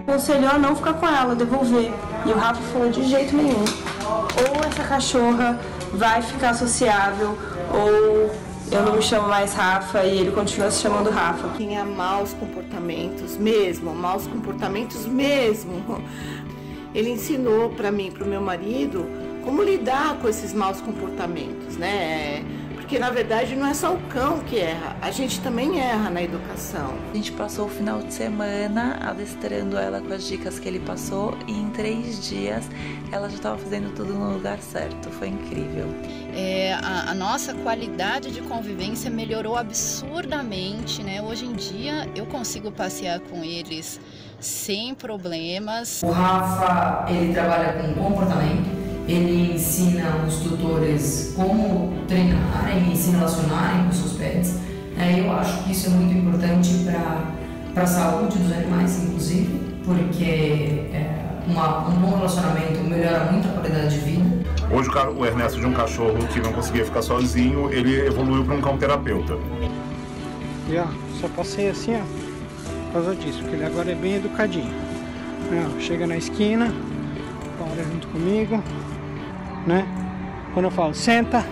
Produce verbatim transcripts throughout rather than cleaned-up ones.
Aconselhou a não ficar com ela, devolver. E o Rafa falou de jeito nenhum. Ou essa cachorra vai ficar sociável, ou eu não me chamo mais Rafa e ele continua se chamando Rafa. Tinha maus comportamentos mesmo, maus comportamentos mesmo. Ele ensinou para mim, para o meu marido, como lidar com esses maus comportamentos, né? Porque na verdade não é só o cão que erra, a gente também erra na educação. A gente passou o final de semana adestrando ela com as dicas que ele passou e em três dias ela já estava fazendo tudo no lugar certo, foi incrível. É, a, a nossa qualidade de convivência melhorou absurdamente, né? Hoje em dia eu consigo passear com eles sem problemas. O Rafa, ele trabalha com comportamento. Ele ensina os tutores como treinarem e se relacionarem com seus pets. Eu acho que isso é muito importante para a saúde dos animais, inclusive, porque é, uma, um bom relacionamento melhora muito a qualidade de vida. Hoje o Ernesto, de um cachorro que não conseguia ficar sozinho, ele evoluiu para um cão terapeuta. E ó, só passei assim, ó, por causa disso, porque ele agora é bem educadinho. Ó, chega na esquina, para junto comigo. Né? Quando eu falo senta,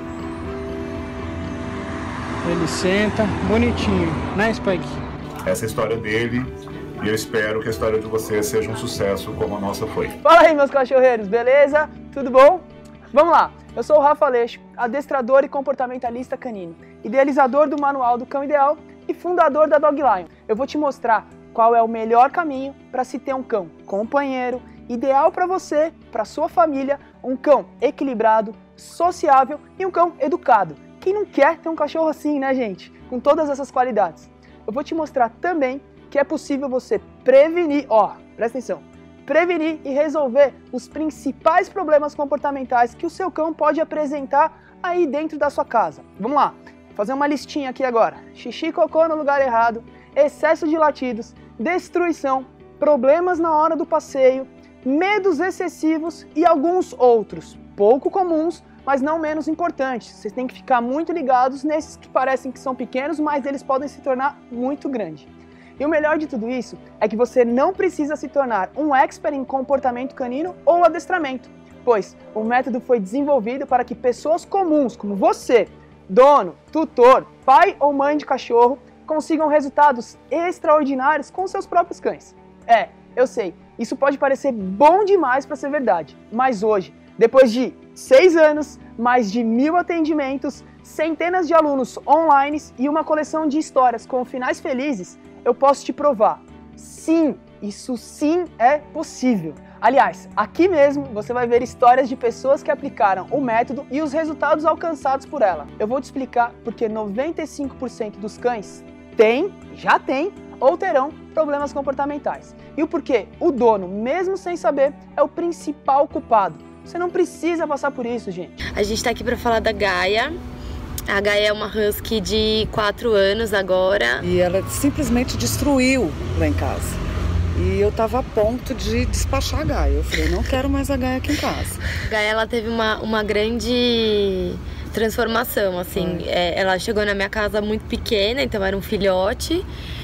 ele senta bonitinho, né, Spike? Essa é a história dele e eu espero que a história de vocês seja um sucesso como a nossa foi. Fala aí, meus cachorreiros, beleza? Tudo bom? Vamos lá, eu sou o Rafa Aleixo, adestrador e comportamentalista canino, idealizador do Manual do Cão Ideal e fundador da Dog Lion. Eu vou te mostrar qual é o melhor caminho para se ter um cão companheiro, ideal para você, para sua família, um cão equilibrado, sociável e um cão educado. Quem não quer ter um cachorro assim, né, gente? Com todas essas qualidades. Eu vou te mostrar também que é possível você prevenir, ó, presta atenção, prevenir e resolver os principais problemas comportamentais que o seu cão pode apresentar aí dentro da sua casa. Vamos lá, vou fazer uma listinha aqui agora. Xixi e cocô no lugar errado, excesso de latidos, destruição, problemas na hora do passeio, medos excessivos e alguns outros, pouco comuns, mas não menos importantes. Vocês têm que ficar muito ligados nesses que parecem que são pequenos, mas eles podem se tornar muito grandes. E o melhor de tudo isso é que você não precisa se tornar um expert em comportamento canino ou adestramento, pois o método foi desenvolvido para que pessoas comuns como você, dono, tutor, pai ou mãe de cachorro, consigam resultados extraordinários com seus próprios cães. É, eu sei, isso pode parecer bom demais para ser verdade, mas hoje, depois de seis anos, mais de mil atendimentos, centenas de alunos online e uma coleção de histórias com finais felizes, eu posso te provar, sim, isso sim é possível. Aliás, aqui mesmo você vai ver histórias de pessoas que aplicaram o método e os resultados alcançados por ela. Eu vou te explicar porque noventa e cinco por cento dos cães têm, já têm, ou terão problemas comportamentais. E o porquê o dono, mesmo sem saber, é o principal culpado. Você não precisa passar por isso, gente. A gente tá aqui para falar da Gaia. A Gaia é uma husky de quatro anos agora. E ela simplesmente destruiu lá em casa. E eu tava a ponto de despachar a Gaia. Eu falei, não quero mais a Gaia aqui em casa. A Gaia, ela teve uma, uma grande transformação, assim. É, ela chegou na minha casa muito pequena, então era um filhote.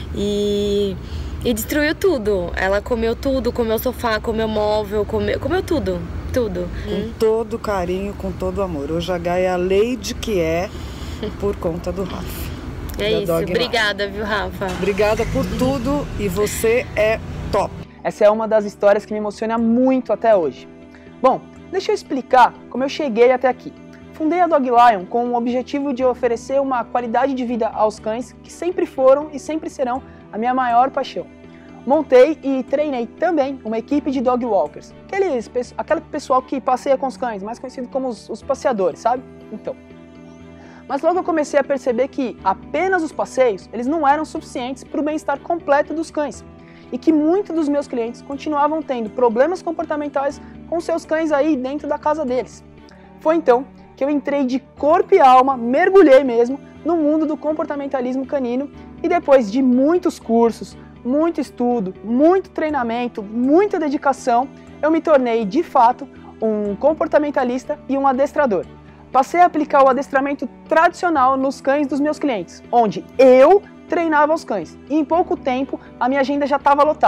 E, e destruiu tudo. Ela comeu tudo, comeu sofá, comeu móvel, comeu, comeu tudo, tudo. Com hum. todo carinho, com todo amor. Hoje a Gaia é a lady que é por conta do Rafa. É isso, obrigada, viu, Rafa? Obrigada por tudo e você é top. Essa é uma das histórias que me emociona muito até hoje. Bom, deixa eu explicar como eu cheguei até aqui. Fundei a Dog Lion com o objetivo de oferecer uma qualidade de vida aos cães que sempre foram e sempre serão a minha maior paixão. Montei e treinei também uma equipe de dog walkers, aqueles, aquele pessoal que passeia com os cães, mais conhecido como os, os passeadores, sabe? Então. Mas logo eu comecei a perceber que apenas os passeios, eles não eram suficientes para o bem-estar completo dos cães. E que muitos dos meus clientes continuavam tendo problemas comportamentais com seus cães aí dentro da casa deles. Foi então que eu entrei de corpo e alma, mergulhei mesmo, no mundo do comportamentalismo canino e depois de muitos cursos, muito estudo, muito treinamento, muita dedicação, eu me tornei de fato um comportamentalista e um adestrador. Passei a aplicar o adestramento tradicional nos cães dos meus clientes, onde eu treinava os cães e em pouco tempo a minha agenda já estava lotada.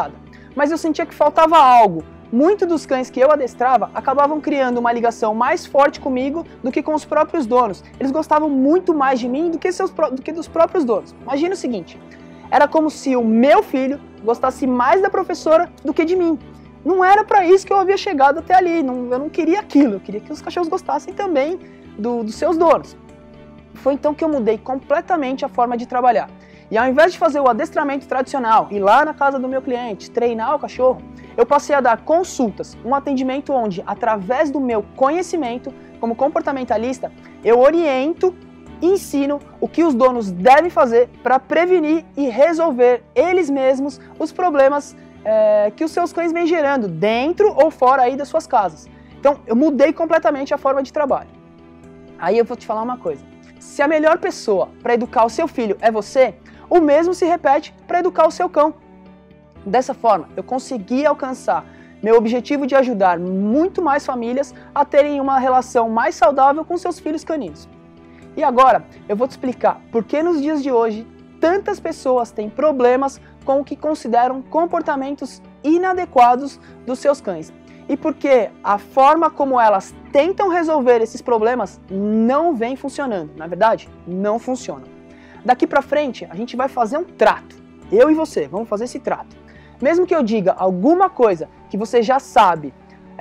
mas eu sentia que faltava algo. Muitos dos cães que eu adestrava acabavam criando uma ligação mais forte comigo do que com os próprios donos. Eles gostavam muito mais de mim do que, seus, do que dos próprios donos. Imagina o seguinte, era como se o meu filho gostasse mais da professora do que de mim. Não era para isso que eu havia chegado até ali, não, eu não queria aquilo, eu queria que os cachorros gostassem também do, dos seus donos. Foi então que eu mudei completamente a forma de trabalhar. E ao invés de fazer o adestramento tradicional, ir lá na casa do meu cliente, treinar o cachorro, eu passei a dar consultas, um atendimento onde, através do meu conhecimento como comportamentalista, eu oriento e ensino o que os donos devem fazer para prevenir e resolver eles mesmos os problemas é, que os seus cães vêm gerando, dentro ou fora aí das suas casas. Então, eu mudei completamente a forma de trabalho. Aí eu vou te falar uma coisa. Se a melhor pessoa para educar o seu filho é você, o mesmo se repete para educar o seu cão. Dessa forma, eu consegui alcançar meu objetivo de ajudar muito mais famílias a terem uma relação mais saudável com seus filhos caninos. E agora, eu vou te explicar por que nos dias de hoje tantas pessoas têm problemas com o que consideram comportamentos inadequados dos seus cães. E por que a forma como elas tentam resolver esses problemas não vem funcionando. Na verdade, não funciona. Daqui pra frente, a gente vai fazer um trato. Eu e você, vamos fazer esse trato. Mesmo que eu diga alguma coisa que você já sabe,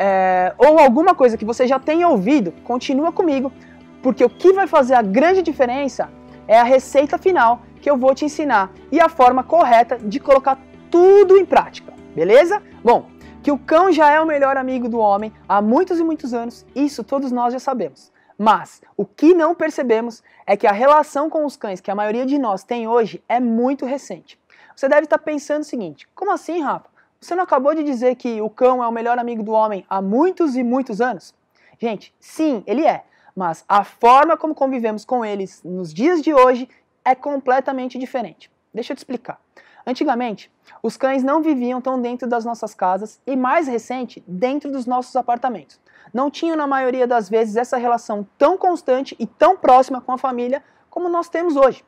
é, ou alguma coisa que você já tenha ouvido, continua comigo, porque o que vai fazer a grande diferença é a receita final que eu vou te ensinar e a forma correta de colocar tudo em prática, beleza? Bom, que o cão já é o melhor amigo do homem há muitos e muitos anos, isso todos nós já sabemos. Mas o que não percebemos é que a relação com os cães que a maioria de nós tem hoje é muito recente. Você deve estar pensando o seguinte, como assim, Rafa? Você não acabou de dizer que o cão é o melhor amigo do homem há muitos e muitos anos? Gente, sim, ele é, mas a forma como convivemos com eles nos dias de hoje é completamente diferente. Deixa eu te explicar. Antigamente, os cães não viviam tão dentro das nossas casas e, mais recente, dentro dos nossos apartamentos. Não tinham, na maioria das vezes, essa relação tão constante e tão próxima com a família como nós temos hoje.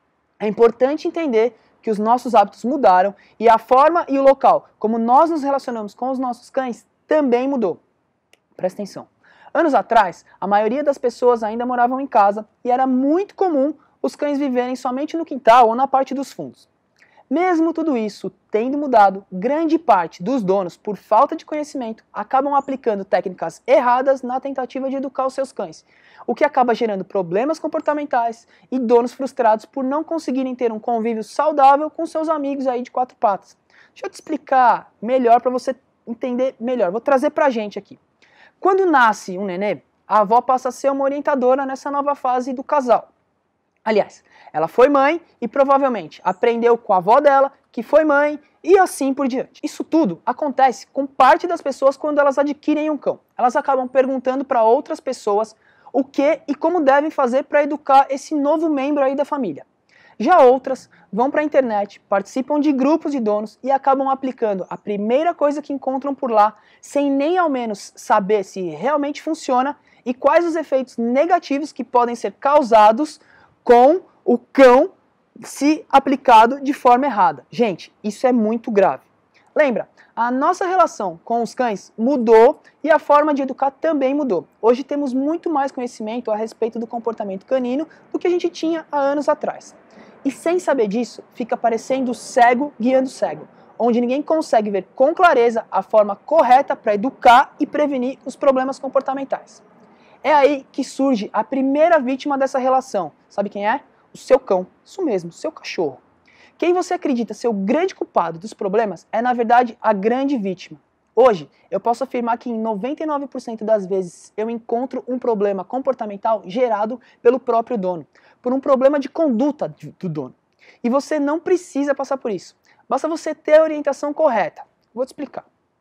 É importante entender que os nossos hábitos mudaram e a forma e o local como nós nos relacionamos com os nossos cães também mudou. Presta atenção. Anos atrás, a maioria das pessoas ainda moravam em casa e era muito comum os cães viverem somente no quintal ou na parte dos fundos. Mesmo tudo isso tendo mudado, grande parte dos donos, por falta de conhecimento, acabam aplicando técnicas erradas na tentativa de educar os seus cães, o que acaba gerando problemas comportamentais e donos frustrados por não conseguirem ter um convívio saudável com seus amigos aí de quatro patas. Deixa eu te explicar melhor para você entender melhor. Vou trazer pra gente aqui. Quando nasce um nenê, a avó passa a ser uma orientadora nessa nova fase do casal. Aliás, ela foi mãe e provavelmente aprendeu com a avó dela, que foi mãe, e assim por diante. Isso tudo acontece com parte das pessoas quando elas adquirem um cão. Elas acabam perguntando para outras pessoas o que e como devem fazer para educar esse novo membro aí da família. Já outras vão para a internet, participam de grupos de donos e acabam aplicando a primeira coisa que encontram por lá, sem nem ao menos saber se realmente funciona e quais os efeitos negativos que podem ser causados com o cão se aplicado de forma errada. Gente, isso é muito grave. Lembra, a nossa relação com os cães mudou e a forma de educar também mudou. Hoje temos muito mais conhecimento a respeito do comportamento canino do que a gente tinha há anos atrás. E sem saber disso, fica parecendo cego guiando cego, onde ninguém consegue ver com clareza a forma correta para educar e prevenir os problemas comportamentais. É aí que surge a primeira vítima dessa relação. Sabe quem é? O seu cão. Isso mesmo, seu cachorro. Quem você acredita ser o grande culpado dos problemas é, na verdade, a grande vítima. Hoje, eu posso afirmar que em noventa e nove por cento das vezes eu encontro um problema comportamental gerado pelo próprio dono, por um problema de conduta do dono. E você não precisa passar por isso. Basta você ter a orientação correta. Vou te explicar.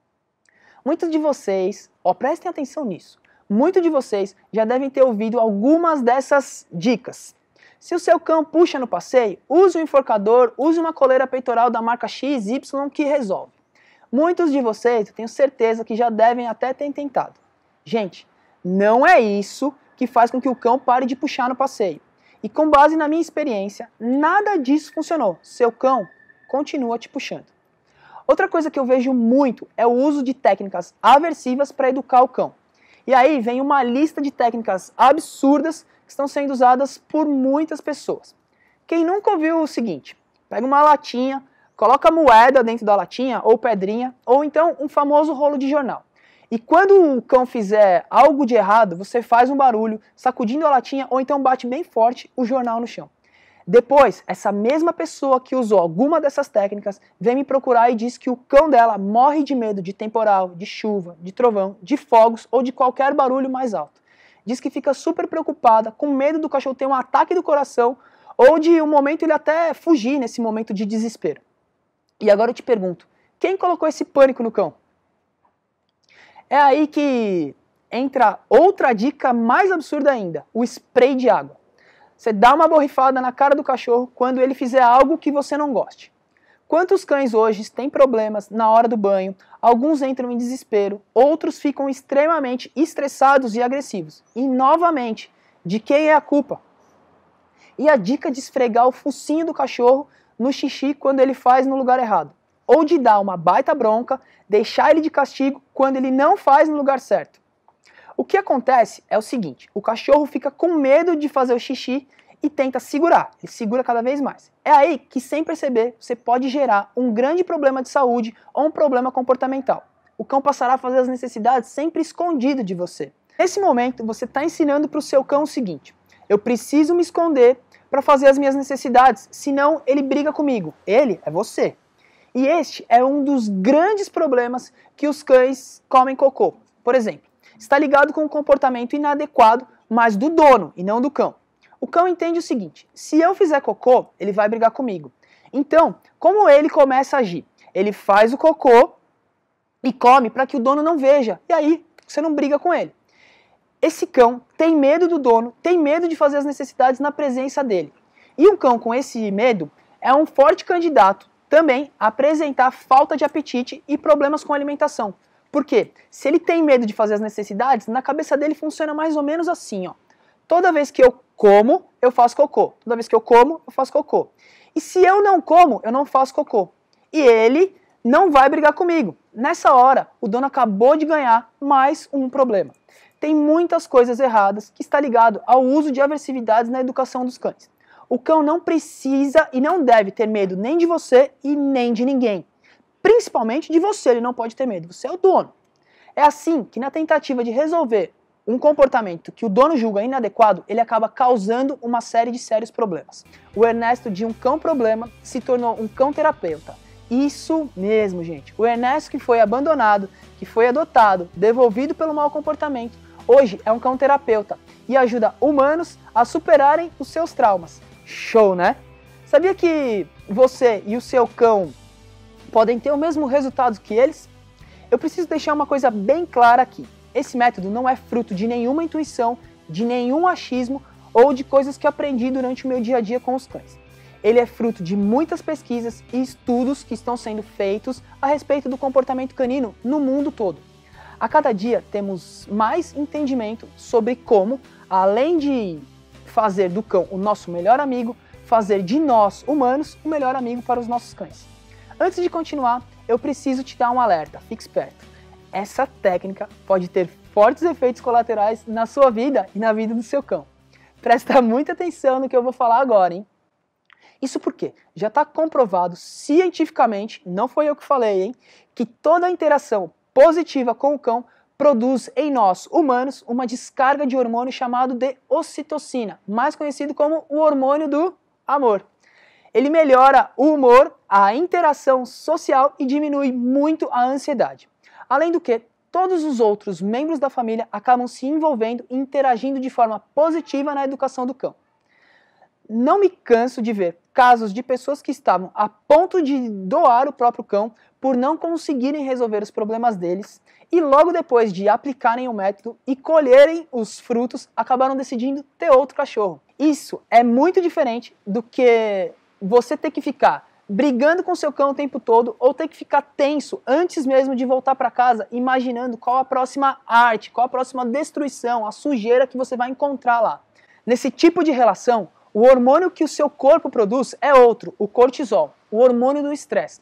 Muitos de vocês, ó, prestem atenção nisso, muitos de vocês já devem ter ouvido algumas dessas dicas. Se o seu cão puxa no passeio, use um enforcador, use uma coleira peitoral da marca X Y que resolve. Muitos de vocês, eu tenho certeza que já devem até ter tentado. Gente, não é isso que faz com que o cão pare de puxar no passeio. E com base na minha experiência, nada disso funcionou. Seu cão continua te puxando. Outra coisa que eu vejo muito é o uso de técnicas aversivas para educar o cão. E aí vem uma lista de técnicas absurdas que estão sendo usadas por muitas pessoas. Quem nunca ouviu o seguinte: pega uma latinha, coloca moeda dentro da latinha, ou pedrinha, ou então um famoso rolo de jornal. E quando o cão fizer algo de errado, você faz um barulho, sacudindo a latinha, ou então bate bem forte o jornal no chão. Depois, essa mesma pessoa que usou alguma dessas técnicas vem me procurar e diz que o cão dela morre de medo de temporal, de chuva, de trovão, de fogos ou de qualquer barulho mais alto. Diz que fica super preocupada, com medo do cachorro ter um ataque do coração ou de um momento ele até fugir nesse momento de desespero. E agora eu te pergunto, quem colocou esse pânico no cão? É aí que entra outra dica mais absurda ainda, o spray de água. Você dá uma borrifada na cara do cachorro quando ele fizer algo que você não goste. Quantos cães hoje têm problemas na hora do banho? Alguns entram em desespero, outros ficam extremamente estressados e agressivos. E novamente, de quem é a culpa? E a dica de esfregar o focinho do cachorro no xixi quando ele faz no lugar errado. Ou de dar uma baita bronca, deixar ele de castigo quando ele não faz no lugar certo. O que acontece é o seguinte, o cachorro fica com medo de fazer o xixi e tenta segurar, ele segura cada vez mais. É aí que, sem perceber, você pode gerar um grande problema de saúde ou um problema comportamental. O cão passará a fazer as necessidades sempre escondido de você. Nesse momento, você está ensinando para o seu cão o seguinte: eu preciso me esconder para fazer as minhas necessidades, senão ele briga comigo. Ele é você. E este é um dos grandes problemas que os cães comem cocô. Por exemplo, está ligado com um comportamento inadequado, mas do dono e não do cão. O cão entende o seguinte: se eu fizer cocô, ele vai brigar comigo. Então, como ele começa a agir? Ele faz o cocô e come para que o dono não veja. E aí, você não briga com ele. Esse cão tem medo do dono, tem medo de fazer as necessidades na presença dele. E um cão com esse medo é um forte candidato também a apresentar falta de apetite e problemas com a alimentação. Por quê? Se ele tem medo de fazer as necessidades, na cabeça dele funciona mais ou menos assim, ó. Toda vez que eu como, eu faço cocô. Toda vez que eu como, eu faço cocô. E se eu não como, eu não faço cocô. E ele não vai brigar comigo. Nessa hora, o dono acabou de ganhar mais um problema. Tem muitas coisas erradas que está ligado ao uso de aversividades na educação dos cães. O cão não precisa e não deve ter medo nem de você e nem de ninguém. Principalmente de você, ele não pode ter medo, você é o dono. É assim que, na tentativa de resolver um comportamento que o dono julga inadequado, ele acaba causando uma série de sérios problemas. O Ernesto, de um cão problema, se tornou um cão terapeuta. Isso mesmo, gente. O Ernesto, que foi abandonado, que foi adotado, devolvido pelo mau comportamento, hoje é um cão terapeuta e ajuda humanos a superarem os seus traumas. Show, né? Sabia que você e o seu cão podem ter o mesmo resultado que eles? Eu preciso deixar uma coisa bem clara aqui. Esse método não é fruto de nenhuma intuição, de nenhum achismo ou de coisas que aprendi durante o meu dia a dia com os cães. Ele é fruto de muitas pesquisas e estudos que estão sendo feitos a respeito do comportamento canino no mundo todo. A cada dia temos mais entendimento sobre como, além de fazer do cão o nosso melhor amigo, fazer de nós, humanos, o melhor amigo para os nossos cães. Antes de continuar, eu preciso te dar um alerta, fique esperto. Essa técnica pode ter fortes efeitos colaterais na sua vida e na vida do seu cão. Presta muita atenção no que eu vou falar agora, hein? Isso porque já está comprovado cientificamente, não foi eu que falei, hein, que toda interação positiva com o cão produz em nós, humanos, uma descarga de hormônio chamado de ocitocina, mais conhecido como o hormônio do amor. Ele melhora o humor, a interação social e diminui muito a ansiedade. Além do que, todos os outros membros da família acabam se envolvendo e interagindo de forma positiva na educação do cão. Não me canso de ver casos de pessoas que estavam a ponto de doar o próprio cão por não conseguirem resolver os problemas deles e logo depois de aplicarem o método e colherem os frutos, acabaram decidindo ter outro cachorro. Isso é muito diferente do que você ter que ficar brigando com seu cão o tempo todo ou ter que ficar tenso antes mesmo de voltar para casa, imaginando qual a próxima arte, qual a próxima destruição, a sujeira que você vai encontrar lá. Nesse tipo de relação, o hormônio que o seu corpo produz é outro, o cortisol, o hormônio do estresse.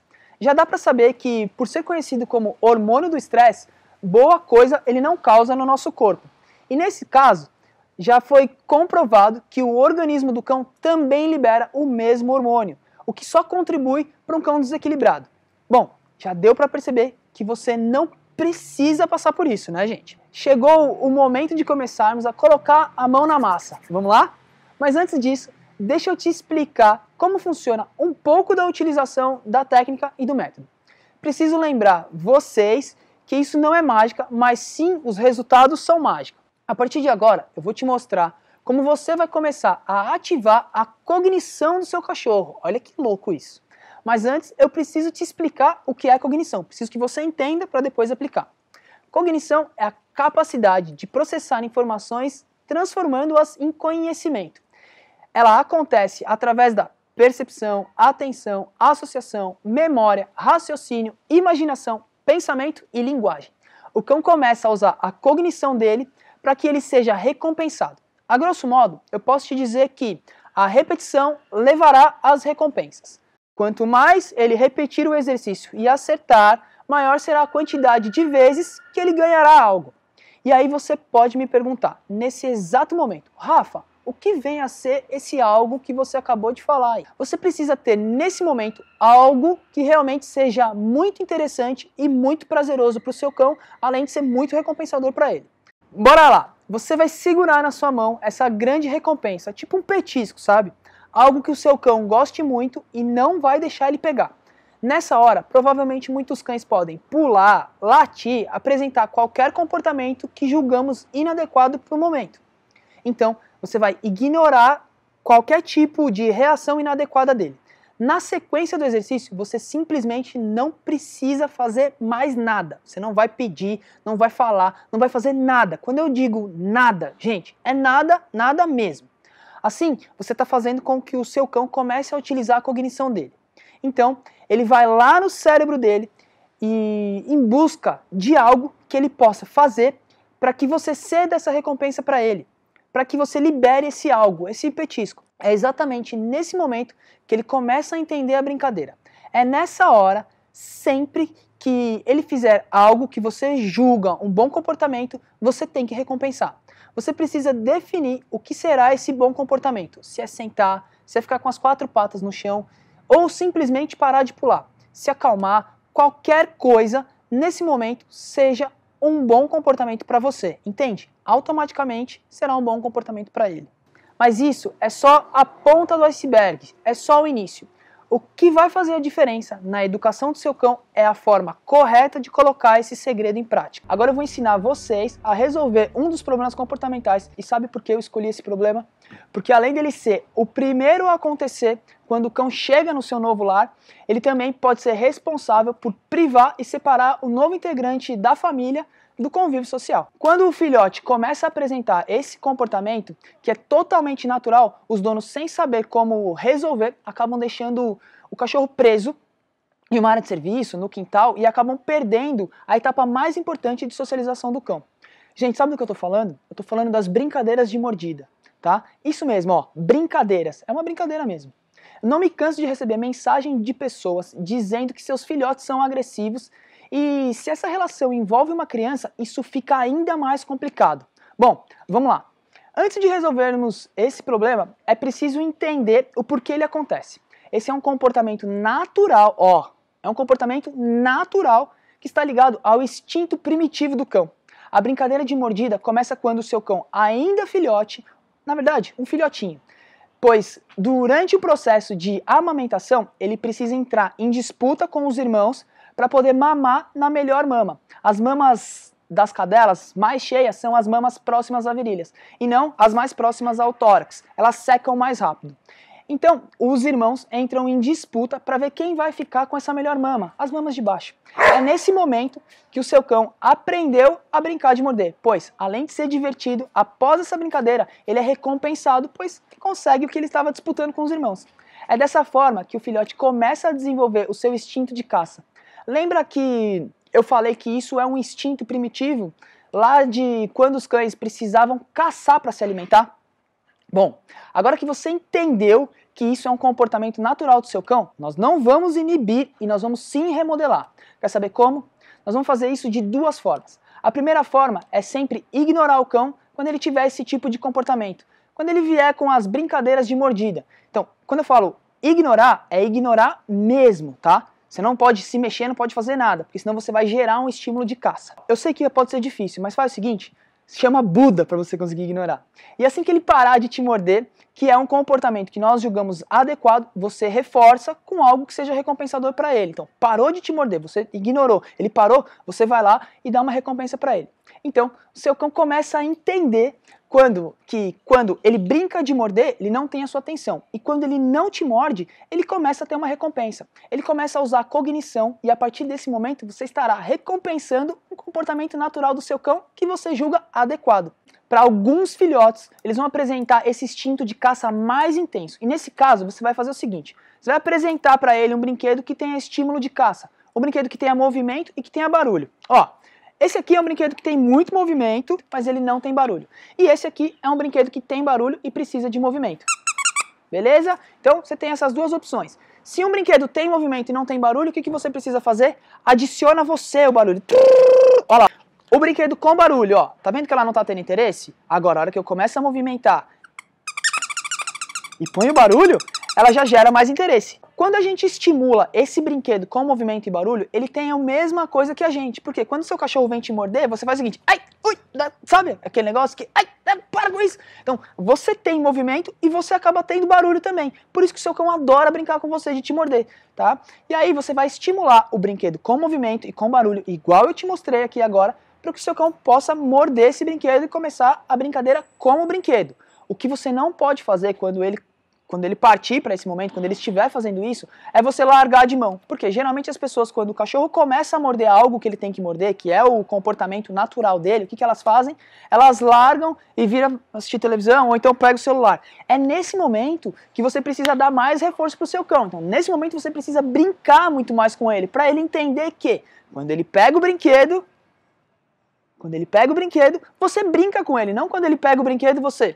já dá para saber que, por ser conhecido como hormônio do estresse, boa coisa ele não causa no nosso corpo. E nesse caso, já foi comprovado que o organismo do cão também libera o mesmo hormônio, o que só contribui para um cão desequilibrado. Bom, já deu para perceber que você não precisa passar por isso, né, gente? Chegou o momento de começarmos a colocar a mão na massa. Vamos lá? Mas antes disso, deixa eu te explicar como funciona um pouco da utilização da técnica e do método. Preciso lembrar vocês que isso não é mágica, mas sim os resultados são mágicos. A partir de agora, eu vou te mostrar como você vai começar a ativar a cognição do seu cachorro. Olha que louco isso. Mas antes, eu preciso te explicar o que é cognição. Preciso que você entenda para depois aplicar. Cognição é a capacidade de processar informações transformando-as em conhecimento. Ela acontece através da percepção, atenção, associação, memória, raciocínio, imaginação, pensamento e linguagem. O cão começa a usar a cognição dele para que ele seja recompensado. A grosso modo, eu posso te dizer que a repetição levará às recompensas. Quanto mais ele repetir o exercício e acertar, maior será a quantidade de vezes que ele ganhará algo. E aí você pode me perguntar, nesse exato momento, Rafa, o que vem a ser esse algo que você acabou de falar aí? Você precisa ter, nesse momento, algo que realmente seja muito interessante e muito prazeroso para o seu cão, além de ser muito recompensador para ele. Bora lá! Você vai segurar na sua mão essa grande recompensa, tipo um petisco, sabe? Algo que o seu cão goste muito e não vai deixar ele pegar. Nessa hora, provavelmente muitos cães podem pular, latir, apresentar qualquer comportamento que julgamos inadequado para o momento. Então, você vai ignorar qualquer tipo de reação inadequada dele. Na sequência do exercício, você simplesmente não precisa fazer mais nada. Você não vai pedir, não vai falar, não vai fazer nada. Quando eu digo nada, gente, é nada, nada mesmo. Assim, você está fazendo com que o seu cão comece a utilizar a cognição dele. Então, ele vai lá no cérebro dele e em busca de algo que ele possa fazer para que você ceda essa recompensa para ele, para que você libere esse algo, esse petisco. É exatamente nesse momento que ele começa a entender a brincadeira. É nessa hora, sempre que ele fizer algo que você julga um bom comportamento, você tem que recompensar. Você precisa definir o que será esse bom comportamento. Se é sentar, se é ficar com as quatro patas no chão, ou simplesmente parar de pular. Se acalmar, qualquer coisa, nesse momento, seja um bom comportamento para você, entende? Automaticamente será um bom comportamento para ele. Mas isso é só a ponta do iceberg, é só o início. O que vai fazer a diferença na educação do seu cão é a forma correta de colocar esse segredo em prática. Agora eu vou ensinar vocês a resolver um dos problemas comportamentais. E sabe por que eu escolhi esse problema? Porque além dele ser o primeiro a acontecer quando o cão chega no seu novo lar, ele também pode ser responsável por privar e separar o novo integrante da família do convívio social. Quando o filhote começa a apresentar esse comportamento, que é totalmente natural, os donos, sem saber como resolver, acabam deixando o cachorro preso em uma área de serviço, no quintal, e acabam perdendo a etapa mais importante de socialização do cão. Gente, sabe do que eu tô falando? Eu tô falando das brincadeiras de mordida, tá? Isso mesmo, ó, brincadeiras. É uma brincadeira mesmo. Não me canso de receber mensagem de pessoas dizendo que seus filhotes são agressivos. E se essa relação envolve uma criança, isso fica ainda mais complicado. Bom, vamos lá. Antes de resolvermos esse problema, é preciso entender o porquê ele acontece. Esse é um comportamento natural, ó, é um comportamento natural que está ligado ao instinto primitivo do cão. A brincadeira de mordida começa quando o seu cão, ainda filhote, na verdade, um filhotinho, pois durante o processo de amamentação, ele precisa entrar em disputa com os irmãos para poder mamar na melhor mama. As mamas das cadelas mais cheias são as mamas próximas à virilhas, e não as mais próximas ao tórax. Elas secam mais rápido. Então, os irmãos entram em disputa para ver quem vai ficar com essa melhor mama, as mamas de baixo. É nesse momento que o seu cão aprendeu a brincar de morder, pois, além de ser divertido, após essa brincadeira, ele é recompensado, pois consegue o que ele estava disputando com os irmãos. É dessa forma que o filhote começa a desenvolver o seu instinto de caça. Lembra que eu falei que isso é um instinto primitivo, lá de quando os cães precisavam caçar para se alimentar? Bom, agora que você entendeu que isso é um comportamento natural do seu cão, nós não vamos inibir e nós vamos sim remodelar. Quer saber como? Nós vamos fazer isso de duas formas. A primeira forma é sempre ignorar o cão quando ele tiver esse tipo de comportamento. Quando ele vier com as brincadeiras de mordida. Então, quando eu falo ignorar, é ignorar mesmo, tá? Você não pode se mexer, não pode fazer nada, porque senão você vai gerar um estímulo de caça. Eu sei que pode ser difícil, mas faz o seguinte, chama Buda para você conseguir ignorar. E assim que ele parar de te morder, que é um comportamento que nós julgamos adequado, você reforça com algo que seja recompensador para ele. Então, parou de te morder, você ignorou, ele parou, você vai lá e dá uma recompensa para ele. Então, o seu cão começa a entender quando, que quando ele brinca de morder, ele não tem a sua atenção. E quando ele não te morde, ele começa a ter uma recompensa. Ele começa a usar a cognição e a partir desse momento você estará recompensando um comportamento natural do seu cão que você julga adequado. Para alguns filhotes, eles vão apresentar esse instinto de caça mais intenso. E nesse caso, você vai fazer o seguinte, você vai apresentar para ele um brinquedo que tenha estímulo de caça. Um brinquedo que tenha movimento e que tenha barulho. Ó, esse aqui é um brinquedo que tem muito movimento, mas ele não tem barulho. E esse aqui é um brinquedo que tem barulho e precisa de movimento. Beleza? Então, você tem essas duas opções. Se um brinquedo tem movimento e não tem barulho, o que, que você precisa fazer? Adiciona você o barulho. Olha lá. O brinquedo com barulho, ó. Tá vendo que ela não tá tendo interesse? Agora, a hora que eu começo a movimentar e põe o barulho, ela já gera mais interesse. Quando a gente estimula esse brinquedo com movimento e barulho, ele tem a mesma coisa que a gente. Porque quando seu cachorro vem te morder, você faz o seguinte, ai, ui, sabe? Aquele negócio que, ai, para com isso. Então, você tem movimento e você acaba tendo barulho também. Por isso que o seu cão adora brincar com você, de te morder, tá? E aí você vai estimular o brinquedo com movimento e com barulho, igual eu te mostrei aqui agora, para que o seu cão possa morder esse brinquedo e começar a brincadeira com o brinquedo. O que você não pode fazer quando ele quando ele partir para esse momento, quando ele estiver fazendo isso, é você largar de mão. Porque geralmente as pessoas, quando o cachorro começa a morder algo que ele tem que morder, que é o comportamento natural dele, o que, que elas fazem? Elas largam e viram assistir televisão ou então pega o celular. É nesse momento que você precisa dar mais reforço para o seu cão. Então, nesse momento você precisa brincar muito mais com ele, para ele entender que quando ele pega o brinquedo, quando ele pega o brinquedo, você brinca com ele, não quando ele pega o brinquedo você...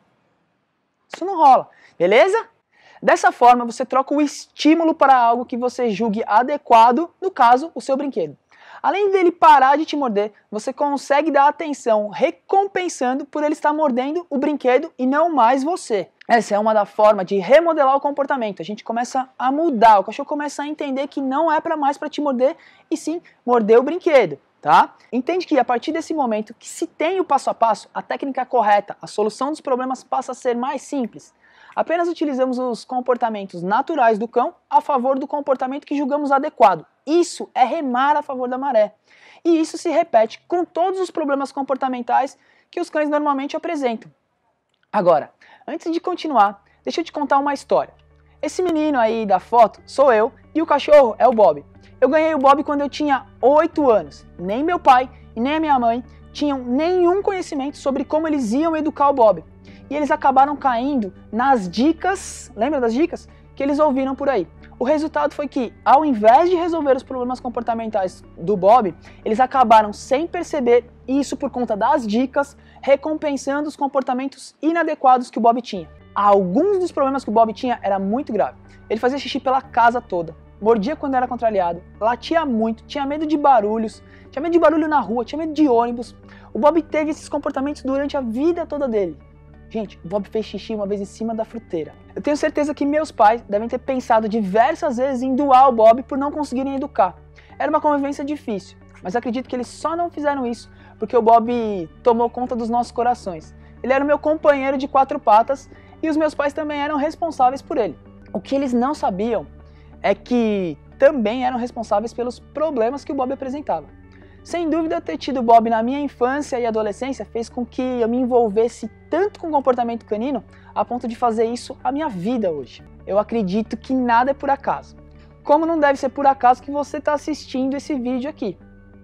Isso não rola. Beleza? Dessa forma, você troca o estímulo para algo que você julgue adequado, no caso, o seu brinquedo. Além dele parar de te morder, você consegue dar atenção recompensando por ele estar mordendo o brinquedo e não mais você. Essa é uma da forma de remodelar o comportamento. A gente começa a mudar, o cachorro começa a entender que não é para mais para te morder, e sim morder o brinquedo. Tá? Entende que a partir desse momento que se tem o passo a passo, a técnica correta, a solução dos problemas passa a ser mais simples. Apenas utilizamos os comportamentos naturais do cão a favor do comportamento que julgamos adequado. Isso é remar a favor da maré. E isso se repete com todos os problemas comportamentais que os cães normalmente apresentam. Agora, antes de continuar, deixa eu te contar uma história. Esse menino aí da foto sou eu e o cachorro é o Bob. Eu ganhei o Bob quando eu tinha oito anos. Nem meu pai e nem a minha mãe tinham nenhum conhecimento sobre como eles iam educar o Bob. E eles acabaram caindo nas dicas, lembra das dicas? Que eles ouviram por aí. O resultado foi que, ao invés de resolver os problemas comportamentais do Bob, eles acabaram, sem perceber, isso por conta das dicas, recompensando os comportamentos inadequados que o Bob tinha. Alguns dos problemas que o Bob tinha era muito grave. Ele fazia xixi pela casa toda. Mordia quando era contrariado, latia muito, tinha medo de barulhos, tinha medo de barulho na rua, tinha medo de ônibus. O Bob teve esses comportamentos durante a vida toda dele. Gente, o Bob fez xixi uma vez em cima da fruteira. Eu tenho certeza que meus pais devem ter pensado diversas vezes em doar o Bob por não conseguirem educar. Era uma convivência difícil, mas acredito que eles só não fizeram isso porque o Bob tomou conta dos nossos corações. Ele era o meu companheiro de quatro patas e os meus pais também eram responsáveis por ele. O que eles não sabiam é que também eram responsáveis pelos problemas que o Bob apresentava. Sem dúvida, ter tido o Bob na minha infância e adolescência fez com que eu me envolvesse tanto com o comportamento canino a ponto de fazer isso a minha vida hoje. Eu acredito que nada é por acaso. Como não deve ser por acaso que você está assistindo esse vídeo aqui.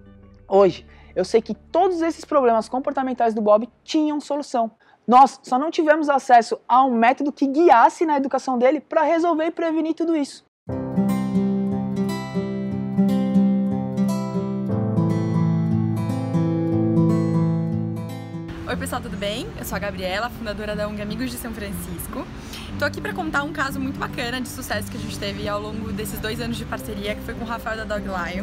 Hoje, eu sei que todos esses problemas comportamentais do Bob tinham solução. Nós só não tivemos acesso a um método que guiasse na educação dele para resolver e prevenir tudo isso. Oi pessoal, tudo bem? Eu sou a Gabriela, fundadora da O N G Amigos de São Francisco. Tô aqui para contar um caso muito bacana de sucesso que a gente teve ao longo desses dois anos de parceria, que foi com o Rafael da Dog Lion.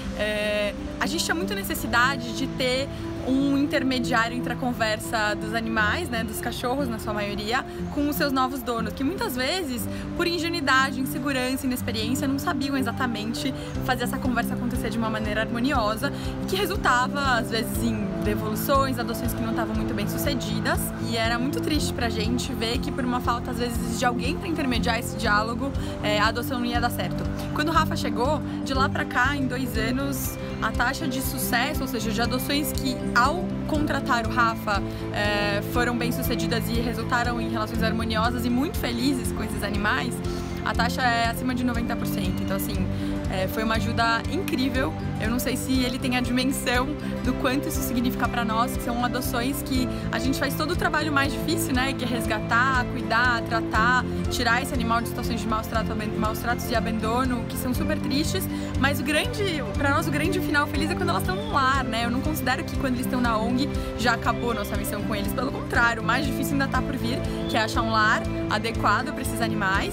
É, a gente tinha muita necessidade de ter um intermediário entre a conversa dos animais, né, dos cachorros na sua maioria, com os seus novos donos, que muitas vezes, por ingenuidade, insegurança, inexperiência, não sabiam exatamente fazer essa conversa acontecer de uma maneira harmoniosa, e que resultava, às vezes, em devoluções, adoções que não estavam muito bem sucedidas, e era muito triste pra gente ver que por uma falta, às vezes, de alguém para intermediar esse diálogo, é, a adoção não ia dar certo. Quando o Rafa chegou, de lá pra cá, em dois anos, a taxa de sucesso, ou seja, de adoções que ao contratar o Rafa é, foram bem sucedidas e resultaram em relações harmoniosas e muito felizes com esses animais, a taxa é acima de noventa por cento. Então, assim, é, foi uma ajuda incrível. Eu não sei se ele tem a dimensão do quanto isso significa para nós, que são adoções que a gente faz todo o trabalho mais difícil, né? Que é resgatar, cuidar, tratar, tirar esse animal de situações de maus tratos, maus tratos e abandono, que são super tristes. Mas o grande, para nós, o grande final feliz é quando elas estão no lar, né? Eu não considero que quando eles estão na O N G já acabou nossa missão com eles. Pelo contrário, o mais difícil ainda está por vir, que é achar um lar adequado para esses animais.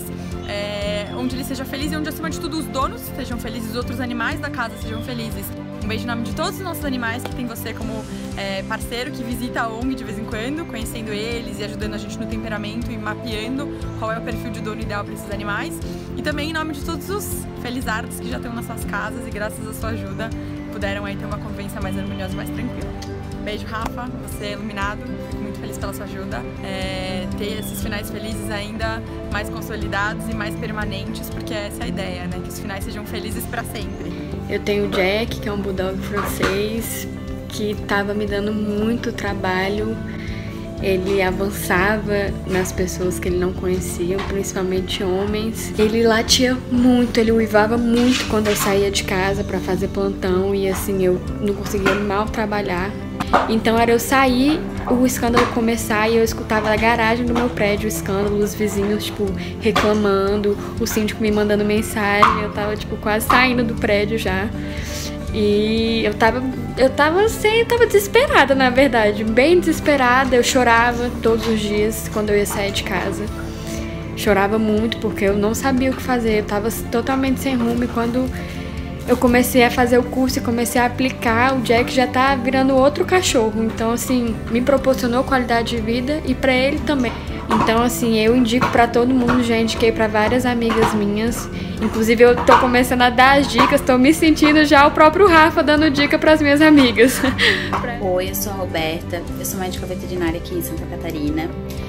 É, onde ele seja feliz e onde, acima de tudo, os donos sejam felizes, os outros animais da casa sejam felizes. Um beijo em nome de todos os nossos animais, que tem você como é, parceiro, que visita a O N G de vez em quando, conhecendo eles e ajudando a gente no temperamento e mapeando qual é o perfil de dono ideal para esses animais. E também em nome de todos os felizardos que já estão nas suas casas e, graças à sua ajuda, puderam aí ter uma convivência mais harmoniosa e mais tranquila. Beijo, Rafa, você é iluminado, fico muito feliz pela sua ajuda. É, ter esses finais felizes ainda mais consolidados e mais permanentes, porque essa é a ideia, né? Que os finais sejam felizes para sempre. Eu tenho o Jack, que é um bulldog francês, que estava me dando muito trabalho. Ele avançava nas pessoas que ele não conhecia, principalmente homens. Ele latia muito, ele uivava muito quando eu saía de casa para fazer plantão, e assim, eu não conseguia mal trabalhar. Então era eu sair, o escândalo começar, e eu escutava da garagem do meu prédio o escândalo, os vizinhos, tipo, reclamando, o síndico me mandando mensagem, eu tava, tipo, quase saindo do prédio já. E eu tava, eu tava assim, eu tava desesperada, na verdade, bem desesperada. Eu chorava todos os dias quando eu ia sair de casa. Chorava muito porque eu não sabia o que fazer, eu tava totalmente sem rumo. E quando eu comecei a fazer o curso e comecei a aplicar, o Jack já tá virando outro cachorro. Então, assim, me proporcionou qualidade de vida e pra ele também. Então, assim, eu indico pra todo mundo, já indiquei pra várias amigas minhas. Inclusive, eu tô começando a dar as dicas, tô me sentindo já o próprio Rafa dando dica pras minhas amigas. Oi, eu sou a Roberta, eu sou médica veterinária aqui em Santa Catarina.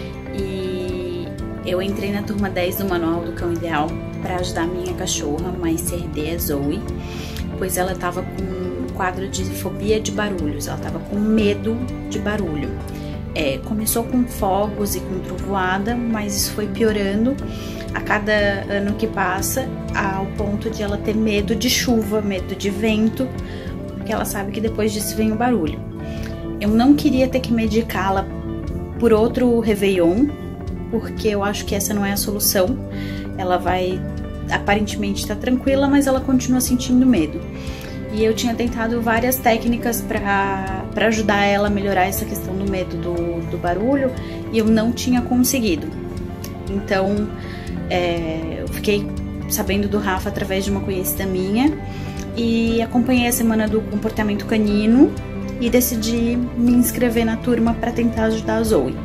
E eu entrei na turma dez do Manual do Cão Ideal para ajudar a minha cachorra, uma I C R D, a Zoe, pois ela tava com um quadro de fobia de barulhos, ela tava com medo de barulho. É, começou com fogos e com trovoada, mas isso foi piorando a cada ano que passa, ao ponto de ela ter medo de chuva, medo de vento, porque ela sabe que depois disso vem o barulho. Eu não queria ter que medicá-la por outro Réveillon, porque eu acho que essa não é a solução. Ela vai, aparentemente está tranquila, mas ela continua sentindo medo. E eu tinha tentado várias técnicas para ajudar ela a melhorar essa questão do medo do, do barulho, e eu não tinha conseguido. Então, é, eu fiquei sabendo do Rafa através de uma conhecida minha, e acompanhei a semana do comportamento canino e decidi me inscrever na turma para tentar ajudar a Zoe.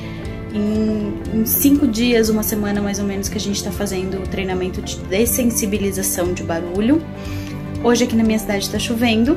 Em, em cinco dias, uma semana mais ou menos, que a gente está fazendo o treinamento de dessensibilização de barulho. Hoje aqui na minha cidade tá chovendo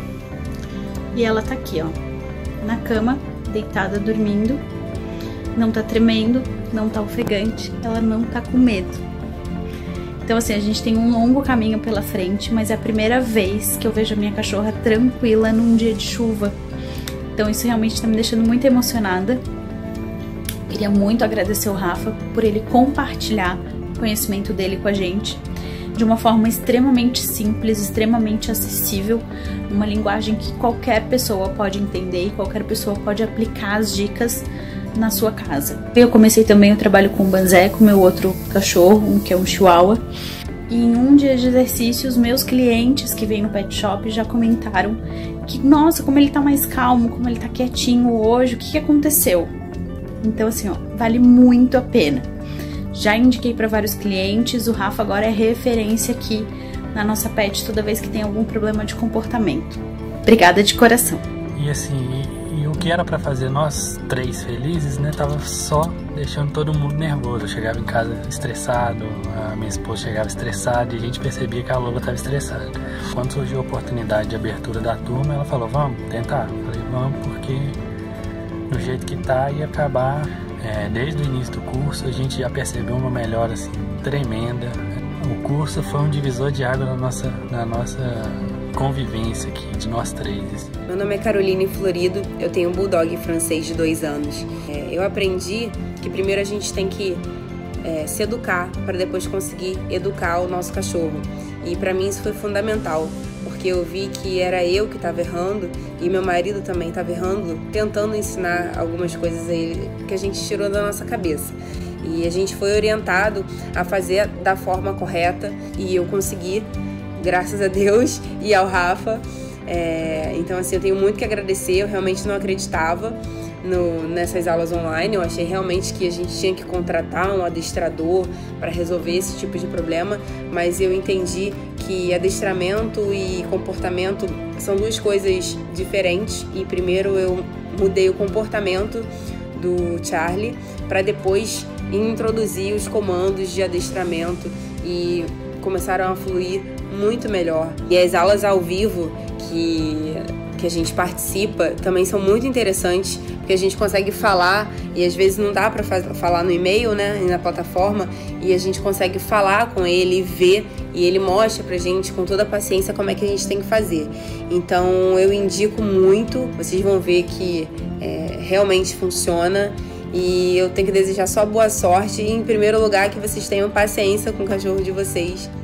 e ela tá aqui, ó, na cama, deitada, dormindo. Não tá tremendo, não tá ofegante, ela não tá com medo. Então, assim, a gente tem um longo caminho pela frente, mas é a primeira vez que eu vejo a minha cachorra tranquila num dia de chuva. Então isso realmente tá me deixando muito emocionada. Queria muito agradecer o Rafa por ele compartilhar o conhecimento dele com a gente, de uma forma extremamente simples, extremamente acessível, uma linguagem que qualquer pessoa pode entender e qualquer pessoa pode aplicar as dicas na sua casa. Eu comecei também o trabalho com o Banzé, com meu outro cachorro, que é um chihuahua, e em um dia de exercício, os meus clientes que vêm no pet shop já comentaram que, nossa, como ele tá mais calmo, como ele tá quietinho hoje, o que, que aconteceu? Então, assim, ó, vale muito a pena. Já indiquei para vários clientes, o Rafa agora é referência aqui na nossa pet toda vez que tem algum problema de comportamento. Obrigada de coração. E assim, e, e o que era para fazer nós três felizes, né, tava só deixando todo mundo nervoso. Eu chegava em casa estressado, a minha esposa chegava estressada e a gente percebia que a Lola estava estressada. Quando surgiu a oportunidade de abertura da turma, ela falou, vamos tentar. Eu falei, vamos, porque do jeito que tá ia acabar. É, desde o início do curso a gente já percebeu uma melhora assim, tremenda. O curso foi um divisor de água na nossa, na nossa convivência aqui, de nós três. Meu nome é Caroline Florido, eu tenho um bulldog francês de dois anos. É, eu aprendi que primeiro a gente tem que é, se educar para depois conseguir educar o nosso cachorro. E para mim isso foi fundamental, porque eu vi que era eu que estava errando e meu marido também estava errando, tentando ensinar algumas coisas a ele que a gente tirou da nossa cabeça. E a gente foi orientado a fazer da forma correta e eu consegui, graças a Deus e ao Rafa. É, então, assim, eu tenho muito que agradecer, eu realmente não acreditava no, nessas aulas online, eu achei realmente que a gente tinha que contratar um adestrador para resolver esse tipo de problema, mas eu entendi que adestramento e comportamento são duas coisas diferentes e primeiro eu mudei o comportamento do Charlie para depois introduzir os comandos de adestramento e começaram a fluir muito melhor. E as aulas ao vivo que, que a gente participa também são muito interessantes, porque a gente consegue falar e às vezes não dá para falar no e-mail, né, na plataforma, e a gente consegue falar com ele e ver, e ele mostra pra gente com toda a paciência como é que a gente tem que fazer. Então eu indico muito, vocês vão ver que é, realmente funciona. E eu tenho que desejar só boa sorte e, em primeiro lugar, que vocês tenham paciência com o cachorro de vocês.